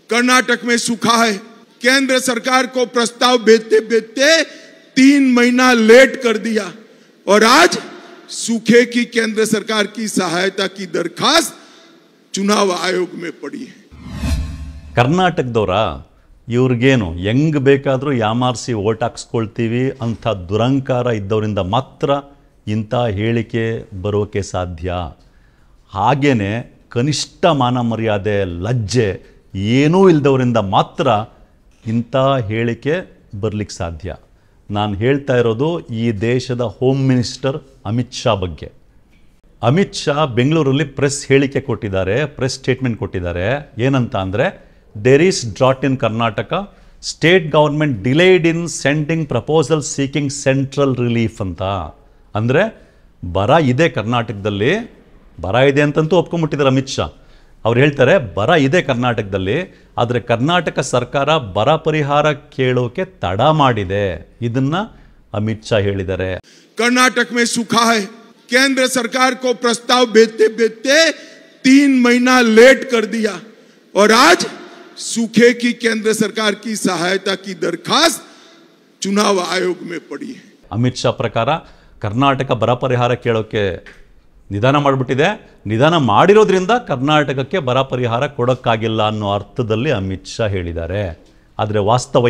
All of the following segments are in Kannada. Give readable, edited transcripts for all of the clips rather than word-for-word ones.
कर्नाटक में सूखा है। केंद्र सरकार को प्रस्ताव भेजते भेजते 3 महीना लेट कर दिया और आज सूखे की केंद्र सरकार की सहायता की दरखास्त चुनाव आयोग में पड़ी है। ಕರ್ನಾಟಕದವರ ಇವ್ರಿಗೇನು ಹೆಂಗೆ ಬೇಕಾದರೂ ಯಾಮಾರಿಸಿ ಓಟ್ ಹಾಕ್ಸ್ಕೊಳ್ತೀವಿ ಅಂಥ ದುರಂಕಾರ ಇದ್ದವರಿಂದ ಮಾತ್ರ ಇಂಥ ಹೇಳಿಕೆ ಬರೋಕ್ಕೆ ಸಾಧ್ಯ. ಹಾಗೇ ಕನಿಷ್ಠ ಮಾನ ಮರ್ಯಾದೆ ಲಜ್ಜೆ ಏನೂ ಇಲ್ಲದವರಿಂದ ಮಾತ್ರ ಇಂಥ ಹೇಳಿಕೆ ಬರಲಿಕ್ಕೆ ಸಾಧ್ಯ. ನಾನು ಹೇಳ್ತಾ ಇರೋದು ಈ ದೇಶದ ಹೋಮ್ ಮಿನಿಸ್ಟರ್ ಅಮಿತ್ ಶಾ ಬಗ್ಗೆ. ಅಮಿತ್ ಶಾ ಬೆಂಗಳೂರಲ್ಲಿ ಪ್ರೆಸ್ ಹೇಳಿಕೆ ಕೊಟ್ಟಿದ್ದಾರೆ, ಪ್ರೆಸ್ ಸ್ಟೇಟ್ಮೆಂಟ್ ಕೊಟ್ಟಿದ್ದಾರೆ. ಏನಂತ ಅಂದರೆ, there is drought in Karnataka, state government delayed in sending proposal seeking central relief ಅಂತ. ಅಂದರೆ ಬರ ಇದೆ ಕರ್ನಾಟಕದಲ್ಲಿ, ಬರ ಇದೆ ಅಂತಂತೂ ಒಪ್ಕೊಂಡ್ಬಿಟ್ಟಿದ್ದಾರೆ ಅಮಿತ್ ಶಾ. ಅವ್ರು ಹೇಳ್ತಾರೆ ಬರ ಇದೆ ಕರ್ನಾಟಕದಲ್ಲಿ, ಆದರೆ ಕರ್ನಾಟಕ ಸರ್ಕಾರ ಬರ ಪರಿಹಾರ ಕೇಳೋಕೆ ತಡ ಮಾಡಿದೆ. ಇದನ್ನ ಅಮಿತ್ ಶಾ ಹೇಳಿದ್ದಾರೆ. कर्नाटक में सूखा है। केंद्र सरकार को प्रस्ताव भेजते भेजते 3 महीना लेट कर दिया और आज सूखे की केंद्र सरकार की सहायता की दरखास्त चुनाव आयोग में पड़ी है. ಅಮಿತ್ ಶಾ ಪ್ರಕಾರ ಕರ್ನಾಟಕ ಬರ ಪರಿಹಾರ ಕೇಳೋಕೆ ನಿಧಾನ ಮಾಡಿಬಿಟ್ಟಿದೆ, ನಿಧಾನ ಮಾಡಿರೋದ್ರಿಂದ ಕರ್ನಾಟಕಕ್ಕೆ ಬರ ಪರಿಹಾರ ಕೊಡೋಕ್ಕಾಗಿಲ್ಲ ಅನ್ನೋ ಅರ್ಥದಲ್ಲಿ ಅಮಿತ್ ಶಾ ಹೇಳಿದ್ದಾರೆ. ಆದರೆ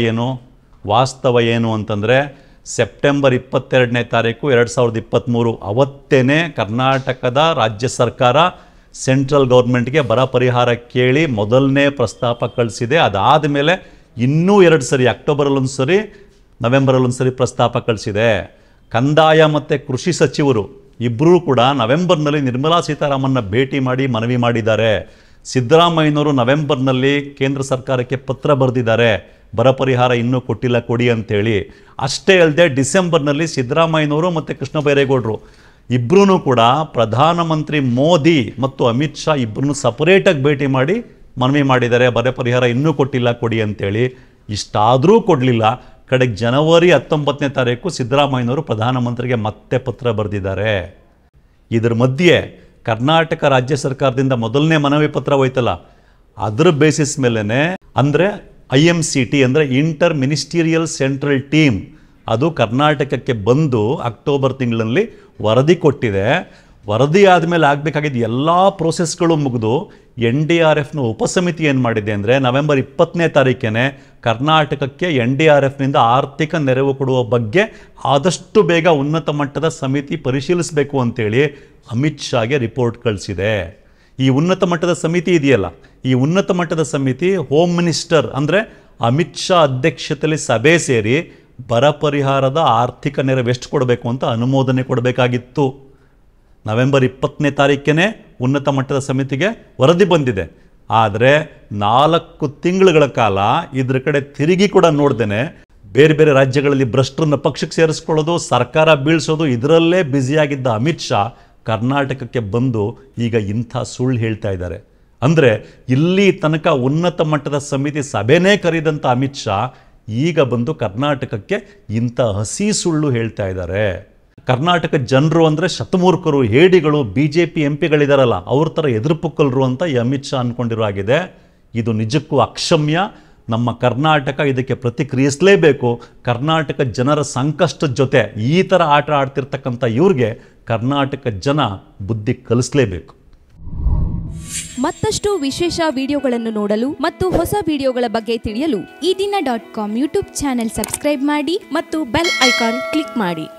ವಾಸ್ತವ ಏನು ಅಂತಂದರೆ, ಸೆಪ್ಟೆಂಬರ್ 22ನೇ ತಾರೀಕು 2023 ಅವತ್ತೇ ಕರ್ನಾಟಕದ ರಾಜ್ಯ ಸರ್ಕಾರ ಸೆಂಟ್ರಲ್ ಗೌರ್ಮೆಂಟ್ಗೆ ಬರ ಪರಿಹಾರ ಕೇಳಿ ಮೊದಲನೇ ಪ್ರಸ್ತಾಪ ಕಳಿಸಿದೆ. ಅದಾದ ಮೇಲೆ ಇನ್ನೂ 2 ಸರಿ, ಅಕ್ಟೋಬರಲ್ಲೊಂದು ಸರಿ, ನವೆಂಬರಲ್ಲೊಂದು ಸರಿ ಪ್ರಸ್ತಾಪ ಕಳಿಸಿದೆ. ಕಂದಾಯ ಮತ್ತು ಕೃಷಿ ಸಚಿವರು ಇಬ್ಬರೂ ಕೂಡ ನವೆಂಬರ್ನಲ್ಲಿ ನಿರ್ಮಲಾ ಸೀತಾರಾಮನ್ನ ಭೇಟಿ ಮಾಡಿ ಮನವಿ ಮಾಡಿದ್ದಾರೆ. ಸಿದ್ದರಾಮಯ್ಯನವರು ನವೆಂಬರ್ನಲ್ಲಿ ಕೇಂದ್ರ ಸರ್ಕಾರಕ್ಕೆ ಪತ್ರ ಬರೆದಿದ್ದಾರೆ, ಬರ ಪರಿಹಾರ ಇನ್ನೂ ಕೊಟ್ಟಿಲ್ಲ, ಕೊಡಿ ಅಂತೇಳಿ. ಅಷ್ಟೇ ಅಲ್ಲದೆ ಡಿಸೆಂಬರ್ನಲ್ಲಿ ಸಿದ್ದರಾಮಯ್ಯನವರು ಮತ್ತು ಕೃಷ್ಣ ಬೈರೇಗೌಡರು ಇಬ್ಬರೂ ಕೂಡ ಪ್ರಧಾನಮಂತ್ರಿ ಮೋದಿ ಮತ್ತು ಅಮಿತ್ ಶಾ ಇಬ್ಬರನ್ನು ಸಪರೇಟಾಗಿ ಭೇಟಿ ಮಾಡಿ ಮನವಿ ಮಾಡಿದ್ದಾರೆ, ಬರ ಪರಿಹಾರ ಇನ್ನೂ ಕೊಟ್ಟಿಲ್ಲ, ಕೊಡಿ ಅಂತೇಳಿ. ಇಷ್ಟಾದರೂ ಕೊಡಲಿಲ್ಲ. ಕಡೆಗೆ ಜನವರಿ 19ನೇ ತಾರೀಕು ಸಿದ್ದರಾಮಯ್ಯನವರು ಪ್ರಧಾನಮಂತ್ರಿಗೆ ಮತ್ತೆ ಪತ್ರ ಬರೆದಿದ್ದಾರೆ. ಇದರ ಮಧ್ಯೆ ಕರ್ನಾಟಕ ರಾಜ್ಯ ಸರ್ಕಾರದಿಂದ ಮೊದಲನೇ ಮನವಿ ಪತ್ರ ಹೋಯ್ತಲ್ಲ, ಅದರ ಬೇಸಿಸ್ ಮೇಲೇ ಅಂದರೆ IMCT ಅಂದರೆ ಇಂಟರ್ ಮಿನಿಸ್ಟೀರಿಯಲ್ ಸೆಂಟ್ರಲ್ ಟೀಮ್, ಅದು ಕರ್ನಾಟಕಕ್ಕೆ ಬಂದು ಅಕ್ಟೋಬರ್ ತಿಂಗಳಲ್ಲಿ ವರದಿ ಕೊಟ್ಟಿದೆ. ವರದಿ ಆದಮೇಲೆ ಆಗಬೇಕಾಗಿದ್ದ ಎಲ್ಲ ಪ್ರೋಸೆಸ್ಗಳು ಮುಗಿದು NDRFನ ಉಪಸಮಿತಿ ಏನು ಮಾಡಿದೆ ಅಂದರೆ, ನವೆಂಬರ್ 20ನೇ ತಾರೀಕೇ ಕರ್ನಾಟಕಕ್ಕೆ NDRFನಿಂದ ಆರ್ಥಿಕ ನೆರವು ಕೊಡುವ ಬಗ್ಗೆ ಆದಷ್ಟು ಬೇಗ ಉನ್ನತ ಮಟ್ಟದ ಸಮಿತಿ ಪರಿಶೀಲಿಸಬೇಕು ಅಂತೇಳಿ ಅಮಿತ್ ಶಾಗೆ ರಿಪೋರ್ಟ್ ಕಳಿಸಿದೆ. ಈ ಉನ್ನತ ಮಟ್ಟದ ಸಮಿತಿ ಇದೆಯಲ್ಲ, ಈ ಉನ್ನತ ಮಟ್ಟದ ಸಮಿತಿ ಹೋಮ್ ಮಿನಿಸ್ಟರ್ ಅಂದರೆ ಅಮಿತ್ ಶಾ ಅಧ್ಯಕ್ಷತೆಯಲ್ಲಿ ಸಭೆ ಸೇರಿ ಬರ ಪರಿಹಾರದ ಆರ್ಥಿಕ ನೆರವು ಎಷ್ಟು ಕೊಡಬೇಕು ಅಂತ ಅನುಮೋದನೆ ಕೊಡಬೇಕಾಗಿತ್ತು. ನವೆಂಬರ್ 20ನೇ ತಾರೀಕೇ ಉನ್ನತ ಮಟ್ಟದ ಸಮಿತಿಗೆ ವರದಿ ಬಂದಿದೆ. ಆದರೆ 4 ತಿಂಗಳುಗಳ ಕಾಲ ಇದ್ರ ಕಡೆ ತಿರುಗಿ ಕೂಡ ನೋಡ್ದೇನೆ ಬೇರೆ ಬೇರೆ ರಾಜ್ಯಗಳಲ್ಲಿ ಭ್ರಷ್ಟರನ್ನ ಪಕ್ಷಕ್ಕೆ ಸೇರಿಸ್ಕೊಳ್ಳೋದು, ಸರ್ಕಾರ ಬೀಳಿಸೋದು, ಇದರಲ್ಲೇ ಬ್ಯುಸಿಯಾಗಿದ್ದ ಅಮಿತ್ ಶಾ ಕರ್ನಾಟಕಕ್ಕೆ ಬಂದು ಈಗ ಇಂಥ ಸುಳ್ಳು ಹೇಳ್ತಾ ಇದ್ದಾರೆ. ಅಂದರೆ ಇಲ್ಲಿ ತನಕ ಉನ್ನತ ಮಟ್ಟದ ಸಮಿತಿ ಸಭೆನೇ ಕರೆದಂಥ ಅಮಿತ್ ಶಾ ಈಗ ಬಂದು ಕರ್ನಾಟಕಕ್ಕೆ ಇಂಥ ಹಸಿ ಸುಳ್ಳು ಹೇಳ್ತಾ ಇದ್ದಾರೆ. ಕರ್ನಾಟಕ ಜನರು ಅಂದರೆ ಶತಮೂರ್ಖರು, ಹೇಡಿಗಳು, BJP MP ಗಳಿದಾರಲ್ಲ ಅವ್ರ ಥರ ಎದುರುಪುಕ್ಕಲರು ಅಂತ ಈ ಅಮಿತ್ ಶಾ ಅಂದ್ಕೊಂಡಿರೋ ಆಗಿದೆ. ಇದು ನಿಜಕ್ಕೂ ಅಕ್ಷಮ್ಯ. ನಮ್ಮ ಕರ್ನಾಟಕ ಇದಕ್ಕೆ ಪ್ರತಿಕ್ರಿಯಿಸಲೇಬೇಕು. ಕರ್ನಾಟಕ ಜನರ ಸಂಕಷ್ಟದ ಜೊತೆ ಈ ಥರ ಆಟ ಆಡ್ತಿರ್ತಕ್ಕಂಥ ಇವ್ರಿಗೆ ಕರ್ನಾಟಕ ಜನ ಬುದ್ಧಿ ಕಲಿಸಲೇಬೇಕು. ಮತ್ತಷ್ಟು ವಿಶೇಷ ವಿಡಿಯೋಗಳನ್ನು ನೋಡಲು ಮತ್ತು ಹೊಸ ವಿಡಿಯೋಗಳ ಬಗ್ಗೆ ತಿಳಿಯಲು eDina.com ಯೂಟ್ಯೂಬ್ ಚಾನೆಲ್ ಸಬ್ಸ್ಕ್ರೈಬ್ ಮಾಡಿ ಮತ್ತು ಬೆಲ್ ಐಕಾನ್ ಕ್ಲಿಕ್ ಮಾಡಿ.